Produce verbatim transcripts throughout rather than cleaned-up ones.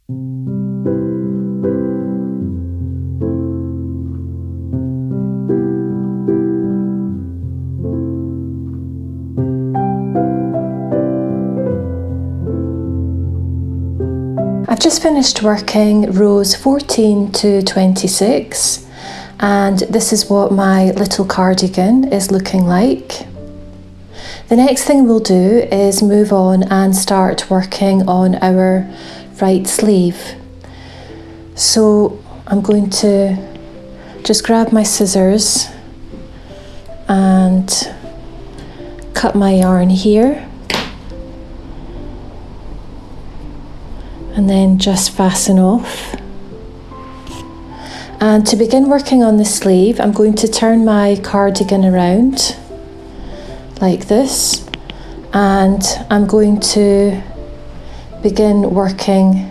I've just finished working rows fourteen to twenty-six, and this is what my little cardigan is looking like. The next thing we'll do is move on and start working on our right sleeve. So I'm going to just grab my scissors and cut my yarn here. And then just fasten off. And to begin working on the sleeve, I'm going to turn my cardigan around like this, and I'm going to begin working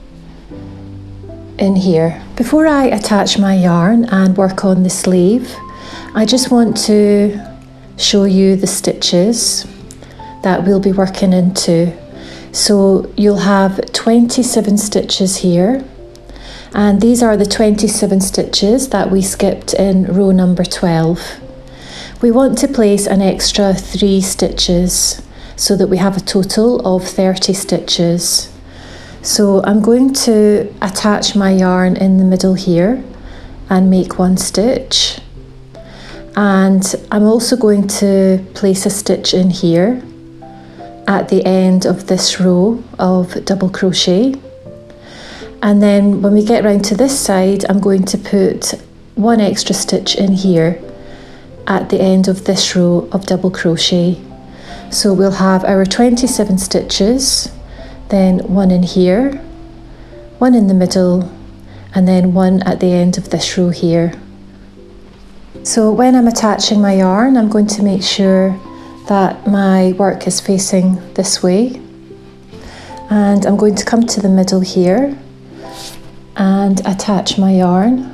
in here. Before I attach my yarn and work on the sleeve, I just want to show you the stitches that we'll be working into. So you'll have twenty-seven stitches here, and these are the twenty-seven stitches that we skipped in row number twelve. We want to place an extra three stitches so that we have a total of thirty stitches. So I'm going to attach my yarn in the middle here and make one stitch, and I'm also going to place a stitch in here at the end of this row of double crochet. And then when we get round to this side, I'm going to put one extra stitch in here at the end of this row of double crochet. So we'll have our twenty-seven stitches, then one in here, one in the middle, and then one at the end of this row here. So when I'm attaching my yarn, I'm going to make sure that my work is facing this way, and I'm going to come to the middle here and attach my yarn,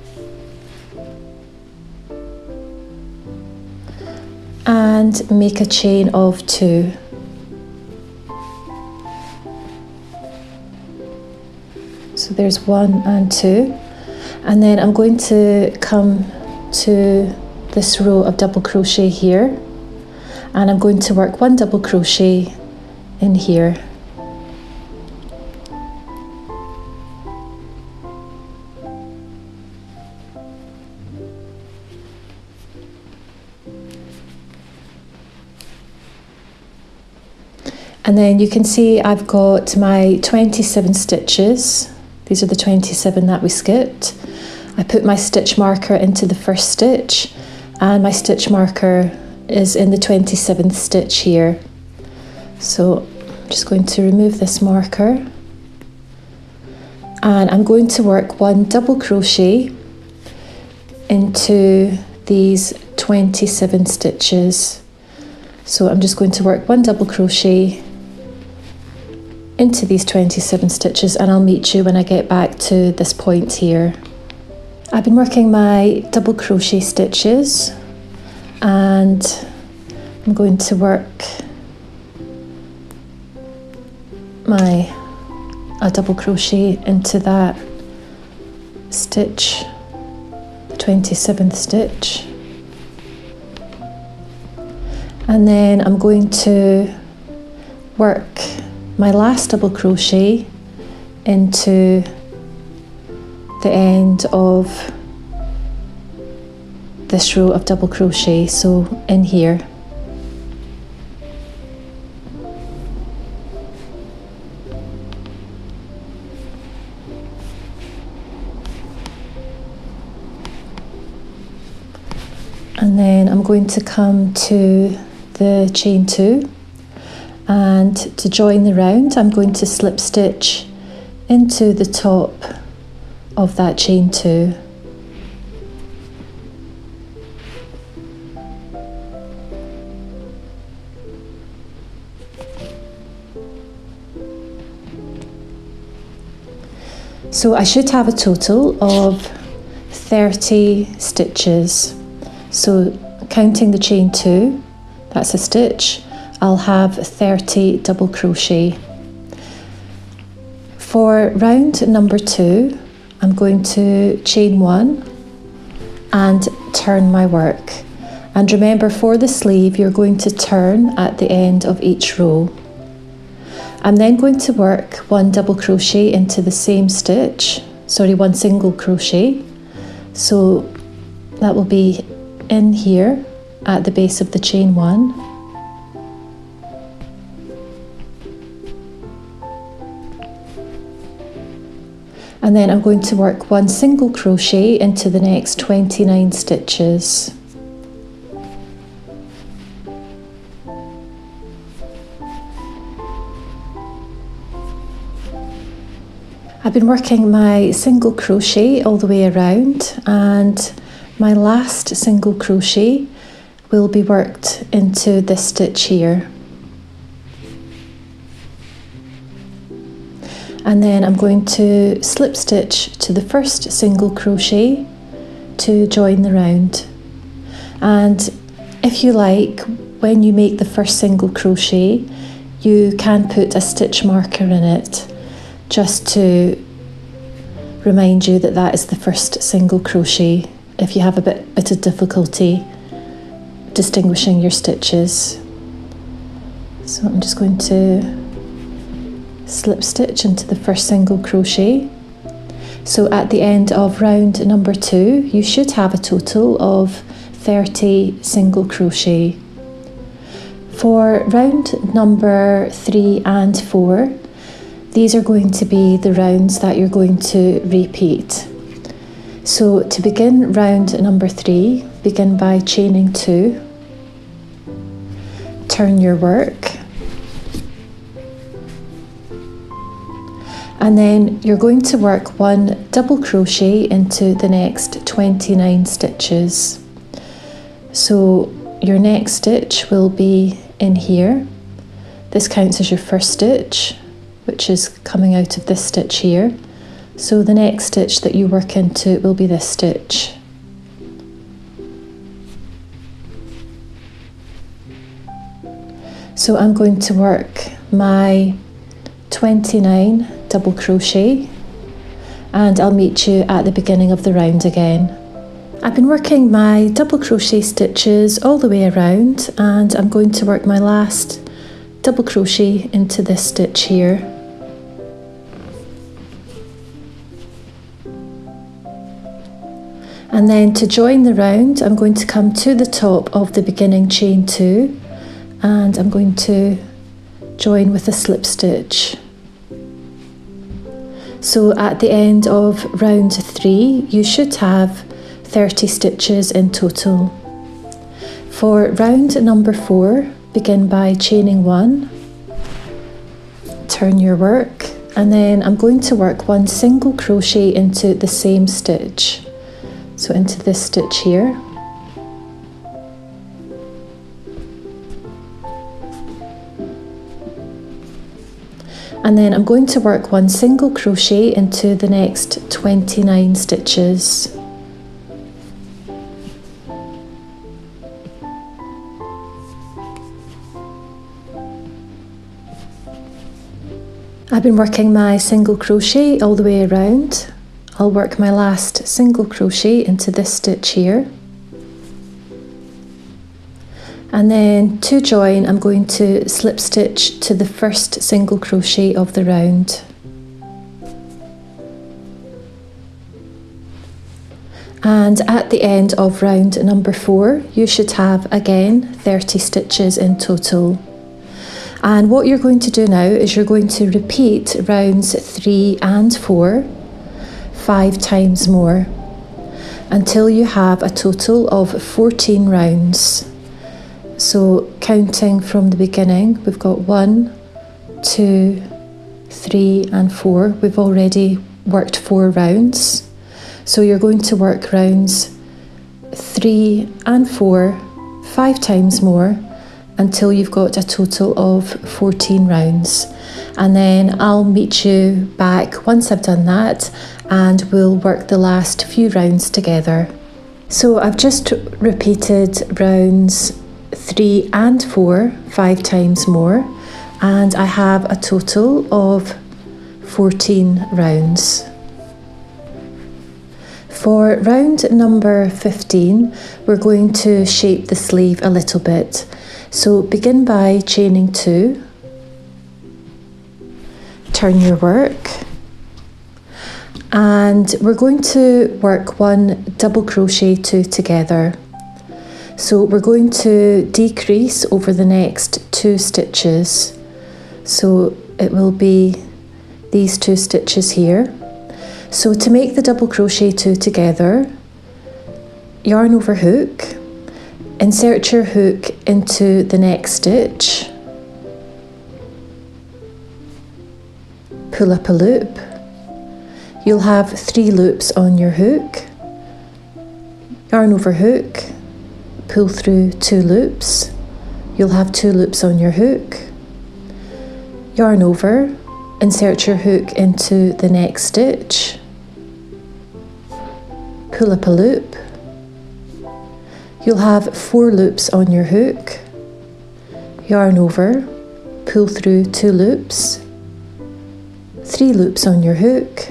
and make a chain of two. So there's one and two, and then I'm going to come to this row of double crochet here, and I'm going to work one double crochet in here. And then you can see I've got my twenty-seven stitches. These are the twenty-seven that we skipped. I put my stitch marker into the first stitch, and my stitch marker is in the twenty-seventh stitch here. So I'm just going to remove this marker, and I'm going to work one double crochet into these twenty-seven stitches. So I'm just going to work one double crochet into these twenty-seven stitches, and I'll meet you when I get back to this point here. I've been working my double crochet stitches, and I'm going to work my a double crochet into that stitch, the twenty-seventh stitch, and then I'm going to work my last double crochet into the end of this row of double crochet, so in here. And then I'm going to come to the chain two, and to join the round I'm going to slip stitch into the top of that chain two. So I should have a total of thirty stitches. So counting the chain two, that's a stitch, I'll have thirty double crochet. For round number two, I'm going to chain one and turn my work. And remember, for the sleeve, you're going to turn at the end of each row. I'm then going to work one double crochet into the same stitch, sorry, one single crochet. So that will be in here at the base of the chain one. And then I'm going to work one single crochet into the next twenty-nine stitches. I've been working my single crochet all the way around, and my last single crochet will be worked into this stitch here. And then I'm going to slip stitch to the first single crochet to join the round. And if you like, when you make the first single crochet, you can put a stitch marker in it, just to remind you that that is the first single crochet if you have a bit, bit of difficulty distinguishing your stitches. So I'm just going to slip stitch into the first single crochet. So at the end of round number two, you should have a total of thirty single crochet. For round number three and four, these are going to be the rounds that you're going to repeat. So to begin round number three, begin by chaining two, turn your work, and then you're going to work one double crochet into the next twenty-nine stitches. So your next stitch will be in here. This counts as your first stitch, which is coming out of this stitch here. So the next stitch that you work into will be this stitch. So I'm going to work my twenty-nine double crochet, and I'll meet you at the beginning of the round again. I've been working my double crochet stitches all the way around, and I'm going to work my last double crochet into this stitch here. And then to join the round, I'm going to come to the top of the beginning chain two, and I'm going to join with a slip stitch. So at the end of round three, you should have thirty stitches in total. For round number four, begin by chaining one, turn your work, and then I'm going to work one single crochet into the same stitch. So into this stitch here. And then I'm going to work one single crochet into the next twenty-nine stitches. I've been working my single crochet all the way around. I'll work my last single crochet into this stitch here. And then to join, I'm going to slip stitch to the first single crochet of the round. And at the end of round number four, you should have again thirty stitches in total. And what you're going to do now is you're going to repeat rounds three and four five times more until you have a total of fourteen rounds. So counting from the beginning, we've got one, two, three and four. We've already worked four rounds. So you're going to work rounds three and four five times more until you've got a total of fourteen rounds. And then I'll meet you back once I've done that, and we'll work the last few rounds together. So I've just repeated rounds three and four five times more, and I have a total of fourteen rounds. For round number fifteen, we're going to shape the sleeve a little bit. So begin by chaining two, turn your work, and we're going to work one double crochet two together. So we're going to decrease over the next two stitches. So it will be these two stitches here. So to make the double crochet two together, yarn over hook, insert your hook into the next stitch, pull up a loop. You'll have three loops on your hook, yarn over hook, pull through two loops. You'll have two loops on your hook, yarn over, insert your hook into the next stitch, pull up a loop. You'll have four loops on your hook, yarn over, pull through two loops, three loops on your hook,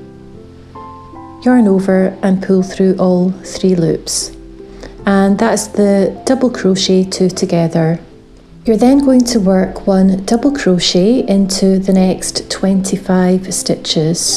yarn over and pull through all three loops. And that's the double crochet two together. You're then going to work one double crochet into the next twenty-five stitches.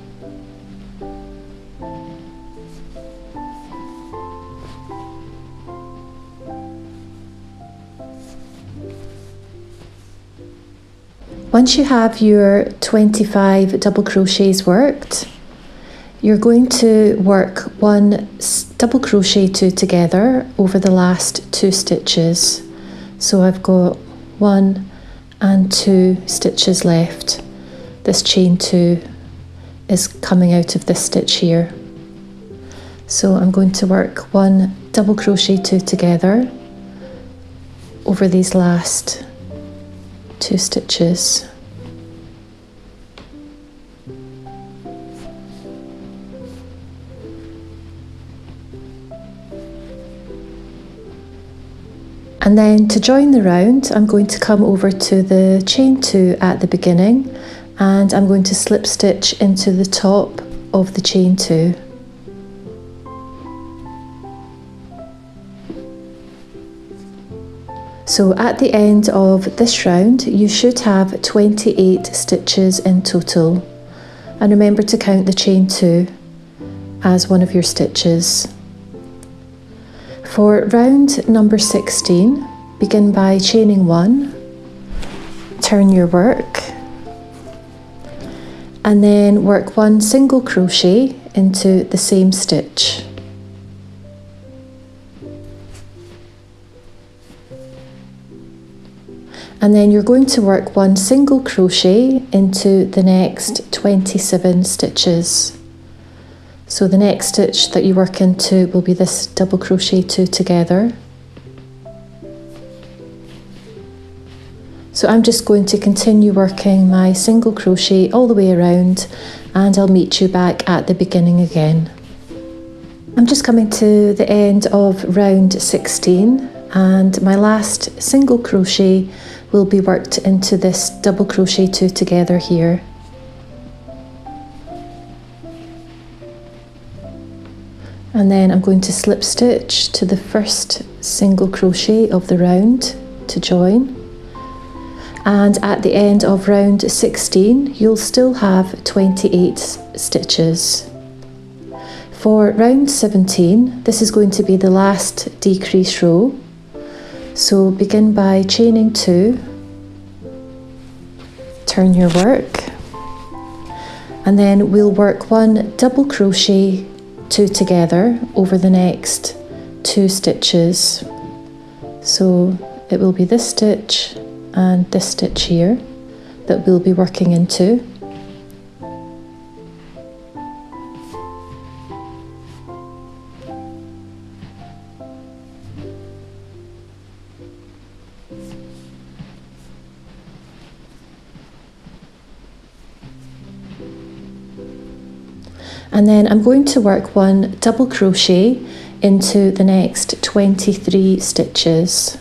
Once you have your twenty-five double crochets worked, you're going to work one double crochet two together over the last two stitches. So I've got one and two stitches left. This chain two is coming out of this stitch here. So I'm going to work one double crochet two together over these last two stitches. And then to join the round, I'm going to come over to the chain two at the beginning, and I'm going to slip stitch into the top of the chain two. So at the end of this round, you should have twenty-eight stitches in total. And remember to count the chain two as one of your stitches. For round number sixteen, begin by chaining one, turn your work, and then work one single crochet into the same stitch. And then you're going to work one single crochet into the next twenty-seven stitches. So the next stitch that you work into will be this double crochet two together. So I'm just going to continue working my single crochet all the way around, and I'll meet you back at the beginning again. I'm just coming to the end of round sixteen, and my last single crochet will be worked into this double crochet two together here. And then I'm going to slip stitch to the first single crochet of the round to join. And at the end of round sixteen, you'll still have twenty-eight stitches. For round seventeen, this is going to be the last decrease row. So begin by chaining two, turn your work, and then we'll work one double crochet two together over the next two stitches. So it will be this stitch and this stitch here that we'll be working into. And then I'm going to work one double crochet into the next twenty-three stitches.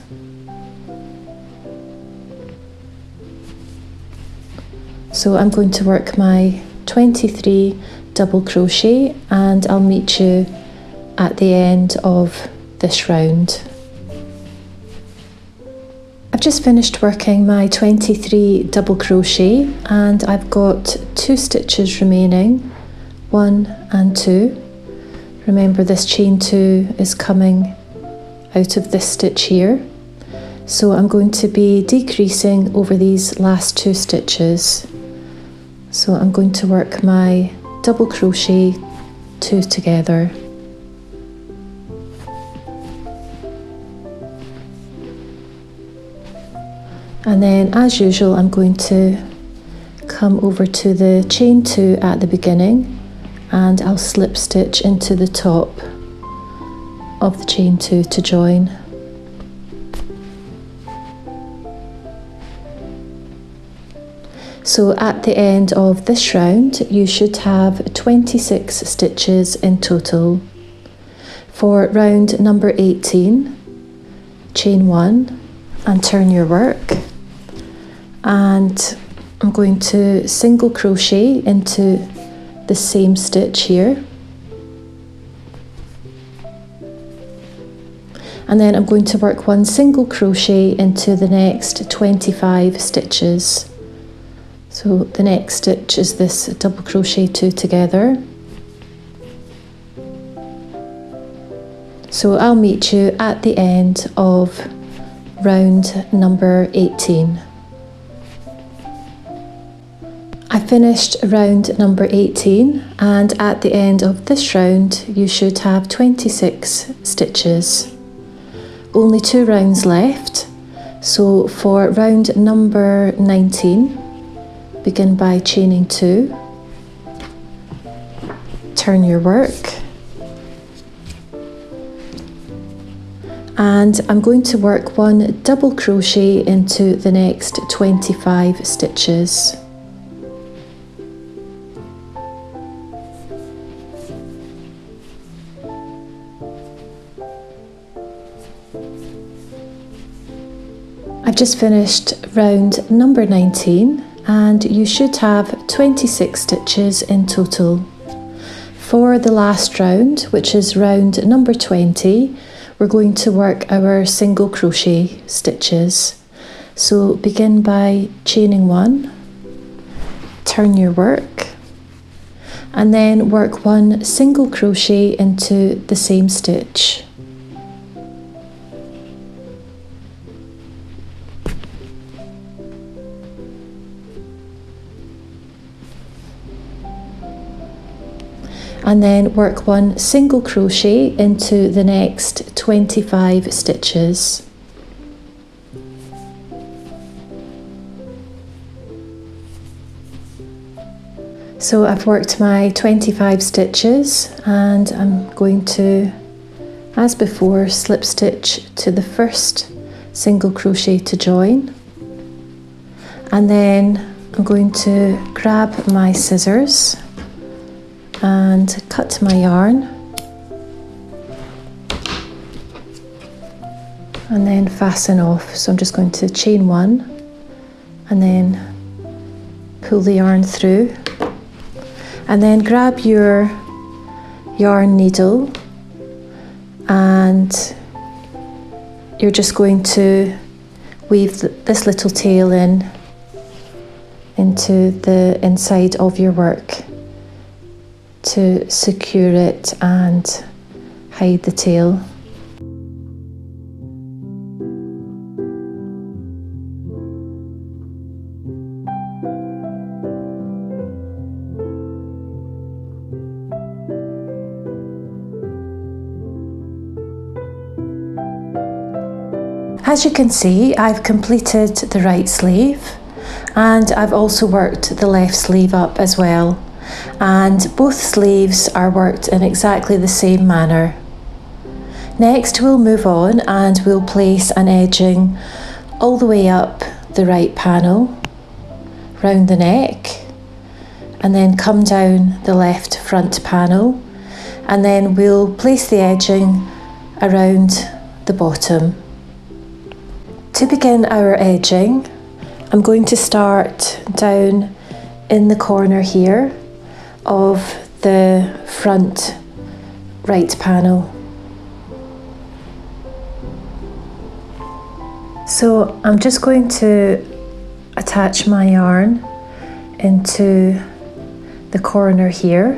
So I'm going to work my twenty-three double crochet, and I'll meet you at the end of this round. I've just finished working my twenty-three double crochet, and I've got two stitches remaining, one and two. Remember, this chain two is coming out of this stitch here, so I'm going to be decreasing over these last two stitches. So I'm going to work my double crochet two together. And then, as usual, I'm going to come over to the chain two at the beginning, and I'll slip stitch into the top of the chain two to join. So at the end of this round, you should have twenty-six stitches in total. For round number eighteen, chain one and turn your work, and I'm going to single crochet into the same stitch here, and then I'm going to work one single crochet into the next twenty-five stitches. So the next stitch is this double crochet two together. So I'll meet you at the end of round number eighteen. I finished round number eighteen, and at the end of this round you should have twenty-six stitches. Only two rounds left, so for round number nineteen, begin by chaining two, turn your work, and I'm going to work one double crochet into the next twenty-five stitches. I've just finished round number nineteen, and you should have twenty-six stitches in total. For the last round, which is round number twenty, we're going to work our single crochet stitches. So begin by chaining one, turn your work, and then work one single crochet into the same stitch. And then work one single crochet into the next twenty-five stitches. So I've worked my twenty-five stitches, and I'm going to, as before, slip stitch to the first single crochet to join, and then I'm going to grab my scissors and cut my yarn, and then fasten off. So I'm just going to chain one and then pull the yarn through, and then grab your yarn needle, and you're just going to weave this little tail in into the inside of your work to secure it and hide the tail. As you can see, I've completed the right sleeve, and I've also worked the left sleeve up as well. And both sleeves are worked in exactly the same manner. Next, we'll move on and we'll place an edging all the way up the right panel, round the neck, and then come down the left front panel, and then we'll place the edging around the bottom. To begin our edging, I'm going to start down in the corner here of the front right panel. So I'm just going to attach my yarn into the corner here.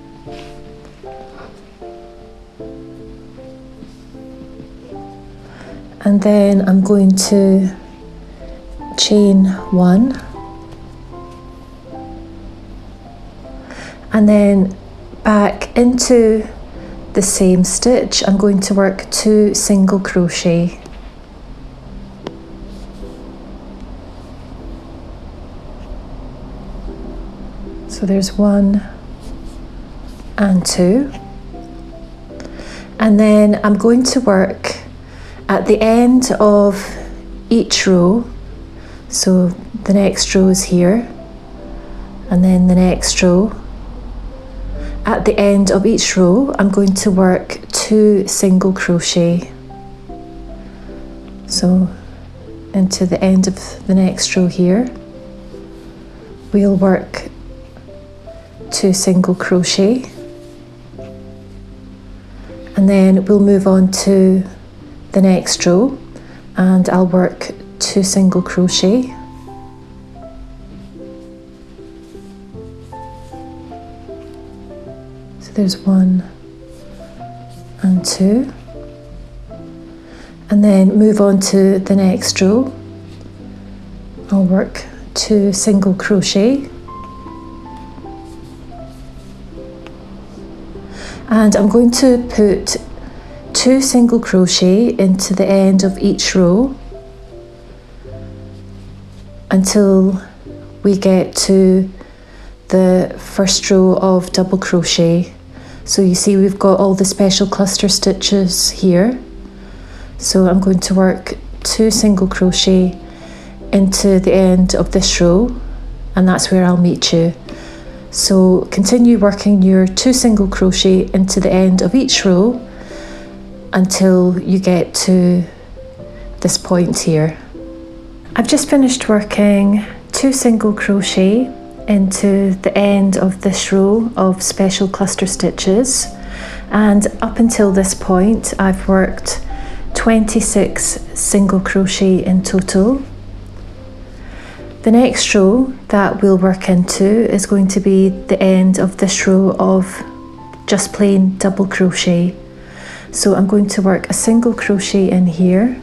And then I'm going to chain one, and then back into the same stitch I'm going to work two single crochet. So there's one and two, and then I'm going to work at the end of each row. So the next row is here, and then the next row. At the end of each row, I'm going to work two single crochet. So into the end of the next row here, we'll work two single crochet, and then we'll move on to the next row and I'll work two single crochet, so there's one and two, and then move on to the next row. I'll work two single crochet, and I'm going to put two single crochet into the end of each row until we get to the first row of double crochet. So you see we've got all the special cluster stitches here. So I'm going to work two single crochet into the end of this row, and that's where I'll meet you. So continue working your two single crochet into the end of each row until you get to this point here. I've just finished working two single crochet into the end of this row of special cluster stitches, and up until this point I've worked twenty-six single crochet in total. The next row that we'll work into is going to be the end of this row of just plain double crochet. So I'm going to work a single crochet in here,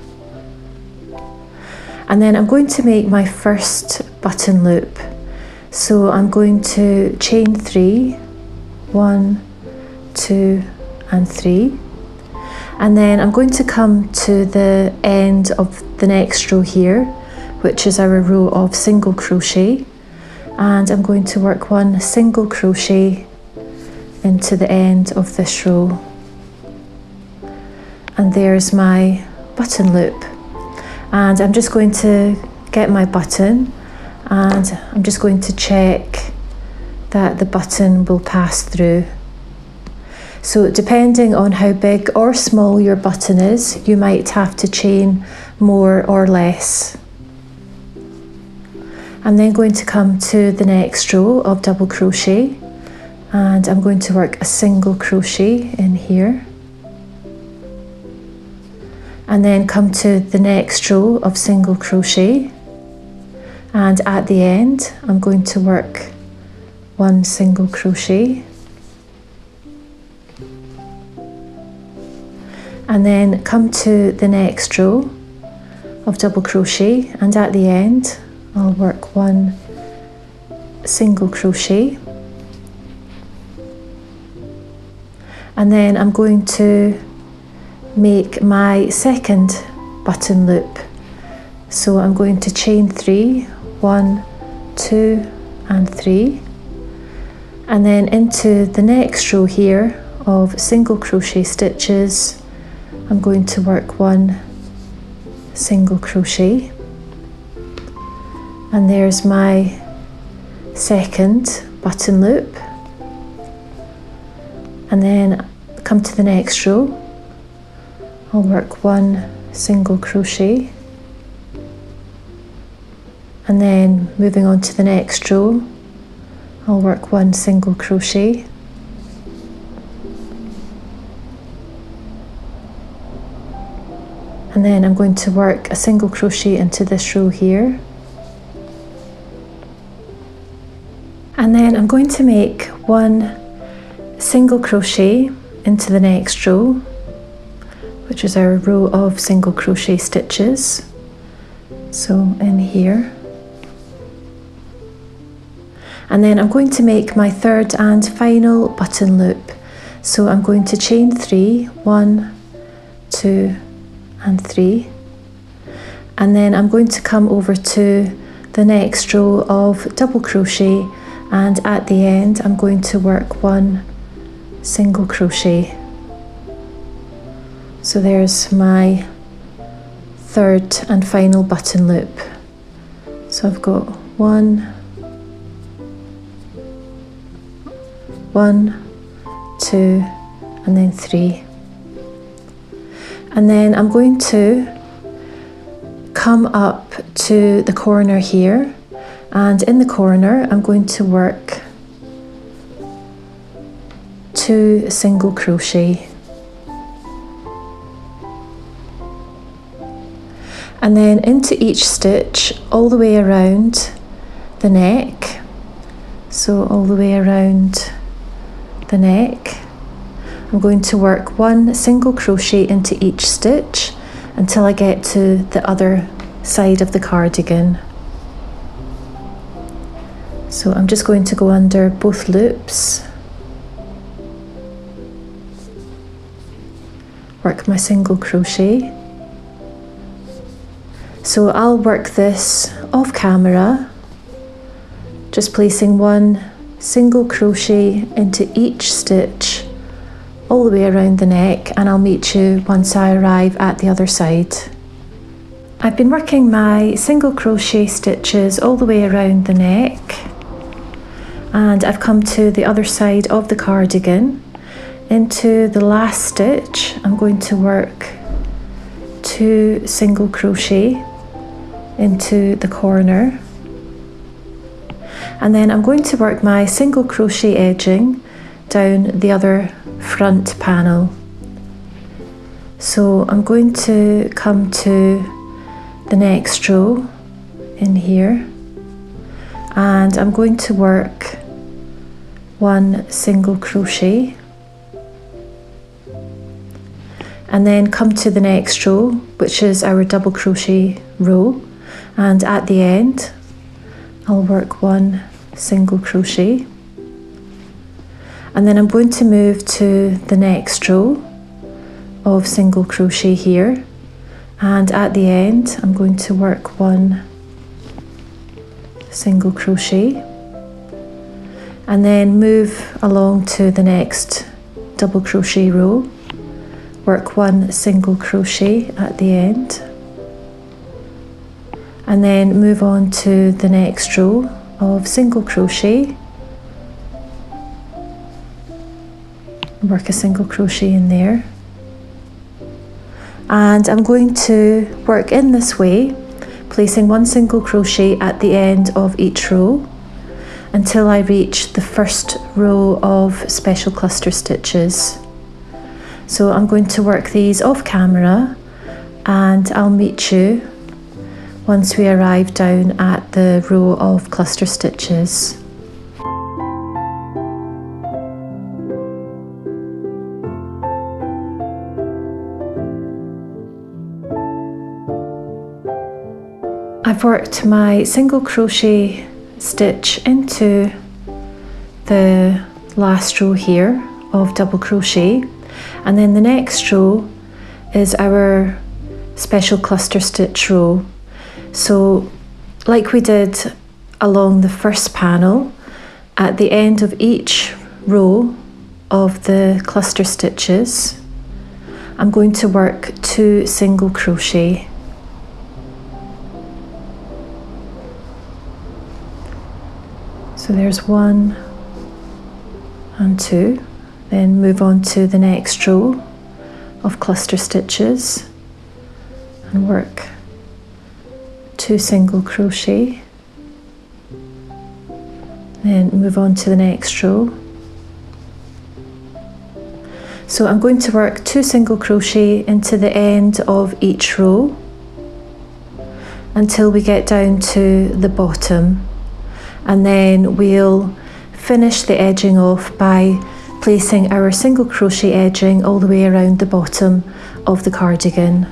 and then I'm going to make my first button loop. So I'm going to chain three, one, two, and three, and then I'm going to come to the end of the next row here, which is our row of single crochet, and I'm going to work one single crochet into the end of this row. And there's my button loop, and I'm just going to get my button, and I'm just going to check that the button will pass through. So depending on how big or small your button is, you might have to chain more or less. I'm then going to come to the next row of double crochet, and I'm going to work a single crochet in here, and then come to the next row of single crochet, and at the end I'm going to work one single crochet, and then come to the next row of double crochet, and at the end I'll work one single crochet, and then I'm going to make my second button loop. So I'm going to chain three, one, two, and three, and then into the next row here of single crochet stitches I'm going to work one single crochet, and there's my second button loop, and then come to the next row. I'll work one single crochet, and then moving on to the next row I'll work one single crochet, and then I'm going to work a single crochet into this row here, and then I'm going to make one single crochet into the next row, which is our row of single crochet stitches. So in here, and then I'm going to make my third and final button loop. So I'm going to chain three, one, two, and three, and then I'm going to come over to the next row of double crochet, and at the end I'm going to work one single crochet. So there's my third and final button loop. So I've got one, one, two, and then three. And then I'm going to come up to the corner here, and in the corner I'm going to work two single crochet. And then into each stitch all the way around the neck. So all the way around the neck, I'm going to work one single crochet into each stitch until I get to the other side of the cardigan. So I'm just going to go under both loops, work my single crochet. So I'll work this off camera, just placing one single crochet into each stitch all the way around the neck, and I'll meet you once I arrive at the other side. I've been working my single crochet stitches all the way around the neck, and I've come to the other side of the cardigan. Into the last stitch I'm going to work two single crochet into the corner, and then I'm going to work my single crochet edging down the other front panel. So I'm going to come to the next row in here, and I'm going to work one single crochet, and then come to the next row, which is our double crochet row, and at the end I'll work one single crochet, and then I'm going to move to the next row of single crochet here, and at the end I'm going to work one single crochet, and then move along to the next double crochet row, work one single crochet at the end, and then move on to the next row of single crochet, work a single crochet in there, and I'm going to work in this way, placing one single crochet at the end of each row until I reach the first row of special cluster stitches. So I'm going to work these off camera, and I'll meet you once we arrive down at the row of cluster stitches. I've worked my single crochet stitch into the last row here of double crochet, and then the next row is our special cluster stitch row. So like we did along the first panel, at the end of each row of the cluster stitches I'm going to work two single crochet. So there's one and two, then move on to the next row of cluster stitches and work two single crochet, then then move on to the next row. So I'm going to work two single crochet into the end of each row until we get down to the bottom, and then we'll finish the edging off by placing our single crochet edging all the way around the bottom of the cardigan.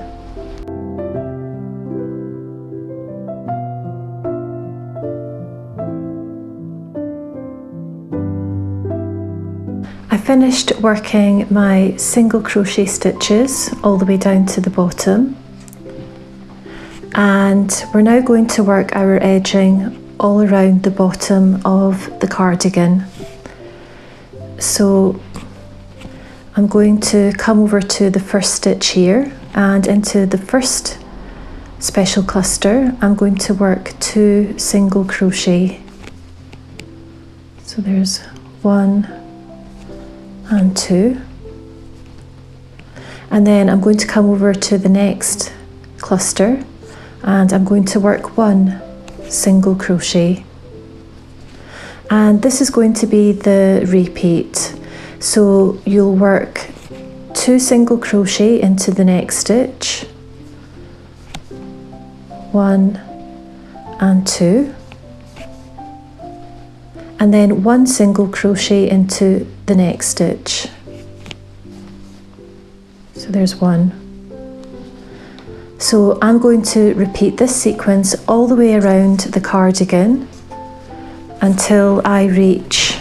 I finished working my single crochet stitches all the way down to the bottom, and we're now going to work our edging all around the bottom of the cardigan. So I'm going to come over to the first stitch here, and into the first special cluster I'm going to work two single crochet. So there's one and two, and then I'm going to come over to the next cluster and I'm going to work one single crochet, and this is going to be the repeat. So you'll work two single crochet into the next stitch, one and two, and then one single crochet into the next stitch. So there's one. So I'm going to repeat this sequence all the way around the cardigan until I reach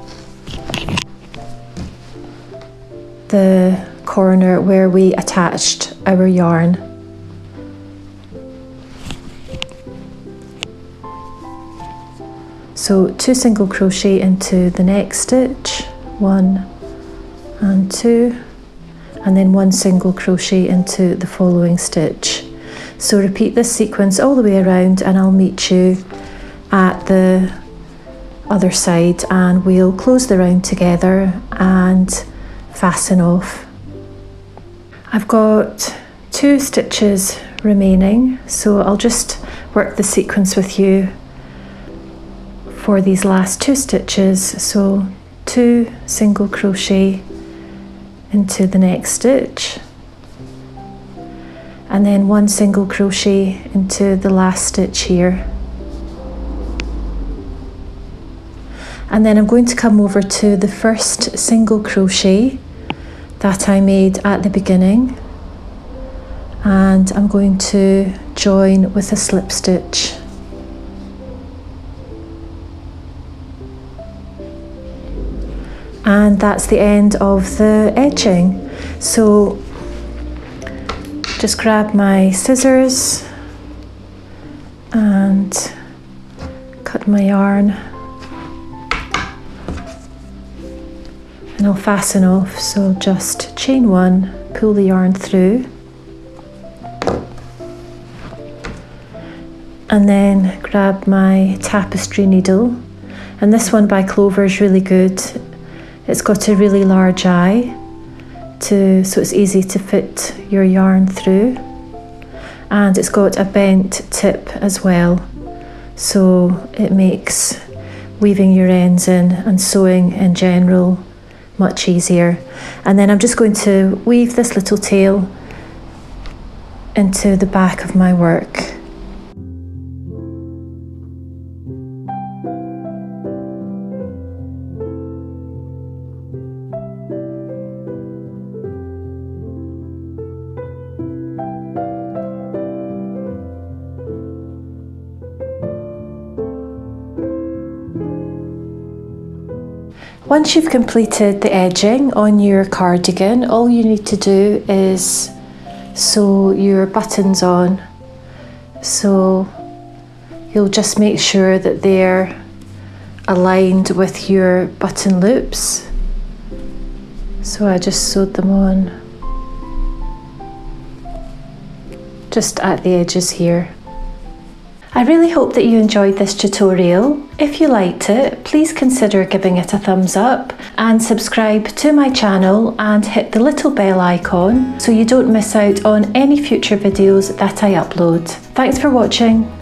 the corner where we attached our yarn. So two single crochet into the next stitch, one and two, and then one single crochet into the following stitch. So repeat this sequence all the way around, and I'll meet you at the other side and we'll close the round together and fasten off. I've got two stitches remaining, so I'll just work the sequence with you for these last two stitches. So two single crochet into the next stitch, and then one single crochet into the last stitch here, and then I'm going to come over to the first single crochet that I made at the beginning, and I'm going to join with a slip stitch. And that's the end of the edging. So just grab my scissors and cut my yarn, and I'll fasten off. So just chain one, pull the yarn through, and then grab my tapestry needle, and this one by Clover is really good. It's got a really large eye, to, so it's easy to fit your yarn through, and it's got a bent tip as well, so it makes weaving your ends in and sewing in general much easier. And then I'm just going to weave this little tail into the back of my work. Once you've completed the edging on your cardigan, all you need to do is sew your buttons on. So you'll just make sure that they're aligned with your button loops. So I just sewed them on just at the edges here. I really hope that you enjoyed this tutorial. If you liked it, please consider giving it a thumbs up and subscribe to my channel and hit the little bell icon so you don't miss out on any future videos that I upload. Thanks for watching.